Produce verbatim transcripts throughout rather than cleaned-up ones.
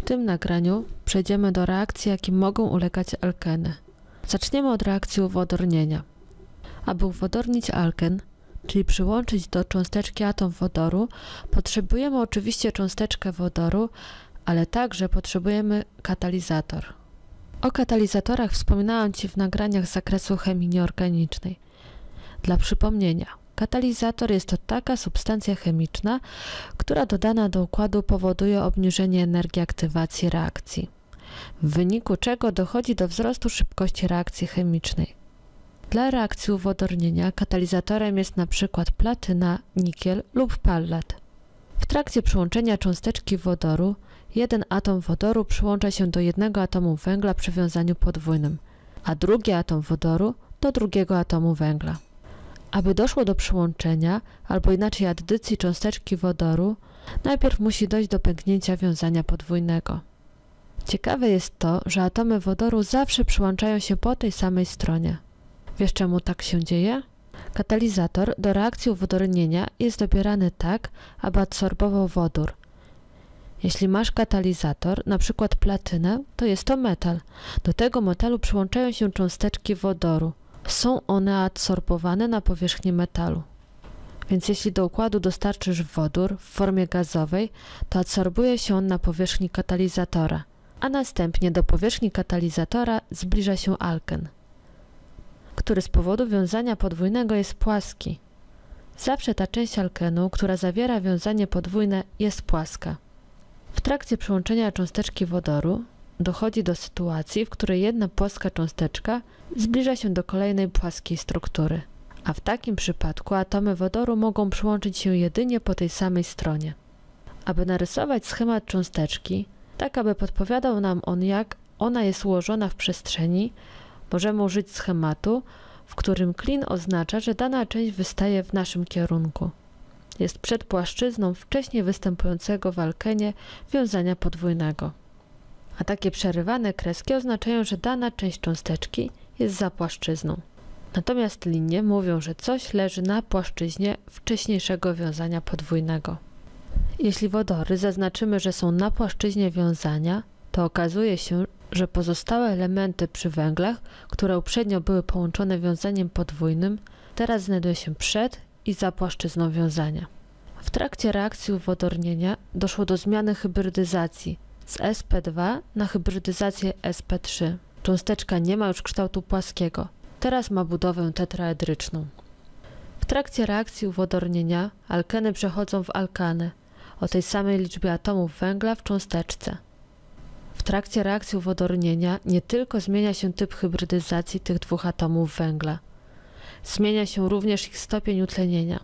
tym nagraniu przejdziemy do reakcji, jakim mogą ulegać alkeny. Zaczniemy od reakcji uwodornienia. Aby uwodornić alken, czyli przyłączyć do cząsteczki atom wodoru, potrzebujemy oczywiście cząsteczkę wodoru, ale także potrzebujemy katalizator. O katalizatorach wspominałam Ci w nagraniach z zakresu chemii nieorganicznej. Dla przypomnienia, katalizator jest to taka substancja chemiczna, która dodana do układu powoduje obniżenie energii aktywacji reakcji, w wyniku czego dochodzi do wzrostu szybkości reakcji chemicznej. Dla reakcji uwodornienia katalizatorem jest na przykład platyna, nikiel lub pallat. W trakcie przyłączenia cząsteczki wodoru jeden atom wodoru przyłącza się do jednego atomu węgla przy wiązaniu podwójnym, a drugi atom wodoru do drugiego atomu węgla. Aby doszło do przyłączenia, albo inaczej addycji cząsteczki wodoru, najpierw musi dojść do pęknięcia wiązania podwójnego. Ciekawe jest to, że atomy wodoru zawsze przyłączają się po tej samej stronie. Wiesz, czemu tak się dzieje? Katalizator do reakcji uwodornienia jest dobierany tak, aby adsorbował wodór. Jeśli masz katalizator, na przykład platynę, to jest to metal. Do tego metalu przyłączają się cząsteczki wodoru. Są one adsorbowane na powierzchni metalu. Więc jeśli do układu dostarczysz wodór w formie gazowej, to adsorbuje się on na powierzchni katalizatora, a następnie do powierzchni katalizatora zbliża się alken, który z powodu wiązania podwójnego jest płaski. Zawsze ta część alkenu, która zawiera wiązanie podwójne, jest płaska. W trakcie przyłączenia cząsteczki wodoru dochodzi do sytuacji, w której jedna płaska cząsteczka zbliża się do kolejnej płaskiej struktury, a w takim przypadku atomy wodoru mogą przyłączyć się jedynie po tej samej stronie. Aby narysować schemat cząsteczki, tak aby podpowiadał nam on, jak ona jest ułożona w przestrzeni, możemy użyć schematu, w którym klin oznacza, że dana część wystaje w naszym kierunku. Jest przed płaszczyzną wcześniej występującego w alkenie wiązania podwójnego. A takie przerywane kreski oznaczają, że dana część cząsteczki jest za płaszczyzną. Natomiast linie mówią, że coś leży na płaszczyźnie wcześniejszego wiązania podwójnego. Jeśli wodory zaznaczymy, że są na płaszczyźnie wiązania, to okazuje się, że pozostałe elementy przy węglach, które uprzednio były połączone wiązaniem podwójnym, teraz znajdują się przed i za płaszczyzną wiązania. W trakcie reakcji uwodornienia doszło do zmiany hybrydyzacji z S P dwa na hybrydyzację S P trzy. Cząsteczka nie ma już kształtu płaskiego, teraz ma budowę tetraedryczną. W trakcie reakcji uwodornienia alkeny przechodzą w alkany o tej samej liczbie atomów węgla w cząsteczce. W trakcie reakcji uwodornienia nie tylko zmienia się typ hybrydyzacji tych dwóch atomów węgla, zmienia się również ich stopień utlenienia.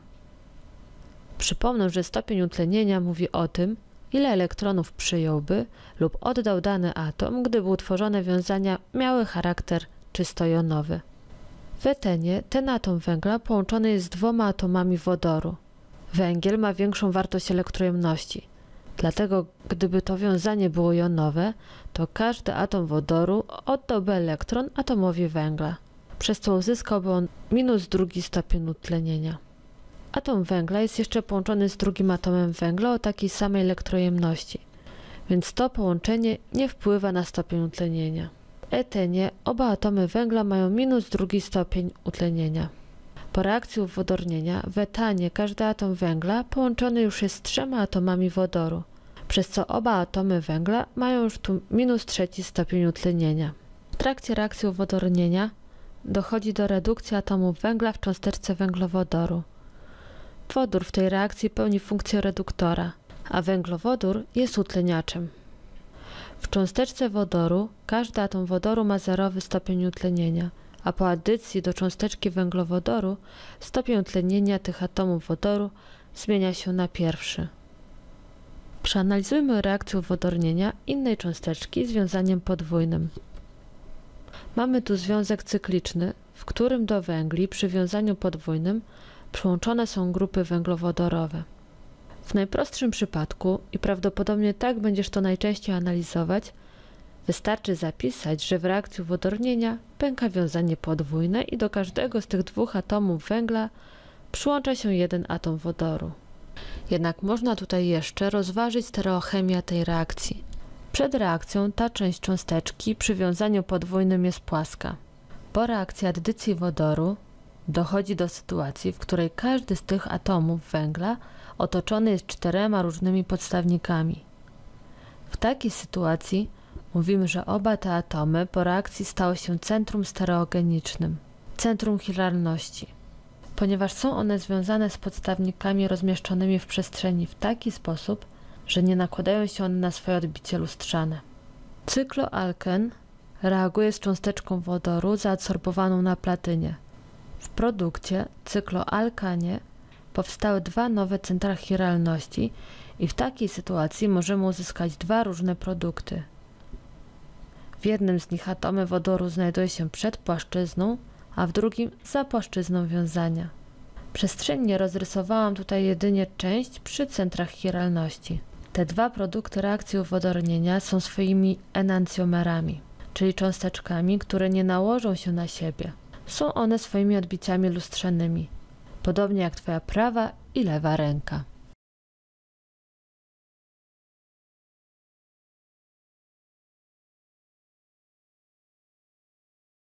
Przypomnę, że stopień utlenienia mówi o tym, ile elektronów przyjąłby lub oddał dany atom, gdyby utworzone wiązania miały charakter czysto jonowy. W etenie ten atom węgla połączony jest z dwoma atomami wodoru. Węgiel ma większą wartość elektrojemności. Dlatego, gdyby to wiązanie było jonowe, to każdy atom wodoru oddałby elektron atomowi węgla, przez co uzyskałby on minus drugi stopień utlenienia. Atom węgla jest jeszcze połączony z drugim atomem węgla o takiej samej elektrojemności, więc to połączenie nie wpływa na stopień utlenienia. W etenie oba atomy węgla mają minus drugi stopień utlenienia. Po reakcji uwodornienia w etanie każdy atom węgla połączony już jest z trzema atomami wodoru, przez co oba atomy węgla mają już tu minus trzeci stopień utlenienia. W trakcie reakcji uwodornienia dochodzi do redukcji atomów węgla w cząsteczce węglowodoru. Wodór w tej reakcji pełni funkcję reduktora, a węglowodór jest utleniaczem. W cząsteczce wodoru każdy atom wodoru ma zerowy stopień utlenienia, a po addycji do cząsteczki węglowodoru stopień utlenienia tych atomów wodoru zmienia się na pierwszy. Przeanalizujmy reakcję uwodornienia innej cząsteczki z wiązaniem podwójnym. Mamy tu związek cykliczny, w którym do węgli przy wiązaniu podwójnym przyłączone są grupy węglowodorowe. W najprostszym przypadku, i prawdopodobnie tak będziesz to najczęściej analizować, wystarczy zapisać, że w reakcji uwodornienia pęka wiązanie podwójne i do każdego z tych dwóch atomów węgla przyłącza się jeden atom wodoru. Jednak można tutaj jeszcze rozważyć stereochemię tej reakcji. Przed reakcją ta część cząsteczki przy wiązaniu podwójnym jest płaska. Po reakcji addycji wodoru dochodzi do sytuacji, w której każdy z tych atomów węgla otoczony jest czterema różnymi podstawnikami. W takiej sytuacji mówimy, że oba te atomy po reakcji stały się centrum stereogenicznym, centrum chiralności, ponieważ są one związane z podstawnikami rozmieszczonymi w przestrzeni w taki sposób, że nie nakładają się one na swoje odbicie lustrzane. Cykloalken reaguje z cząsteczką wodoru zaadsorbowaną na platynie. W produkcie cykloalkanie powstały dwa nowe centra chiralności i w takiej sytuacji możemy uzyskać dwa różne produkty. W jednym z nich atomy wodoru znajdują się przed płaszczyzną, a w drugim za płaszczyzną wiązania. Przestrzennie rozrysowałam tutaj jedynie część przy centrach chiralności. Te dwa produkty reakcji uwodornienia są swoimi enancjomerami, czyli cząsteczkami, które nie nałożą się na siebie. Są one swoimi odbiciami lustrzanymi, podobnie jak Twoja prawa i lewa ręka.